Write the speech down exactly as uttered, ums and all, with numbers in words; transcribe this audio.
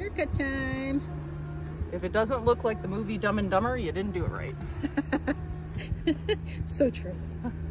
Haircut time. If it doesn't look like the movie Dumb and Dumber, you didn't do it right. So true.